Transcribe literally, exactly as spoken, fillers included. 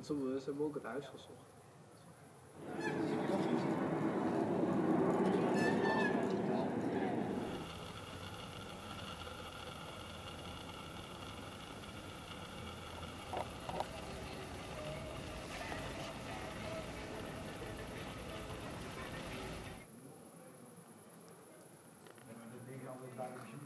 Want ze, ze hebben ook het huis gezocht. Dat ding altijd bij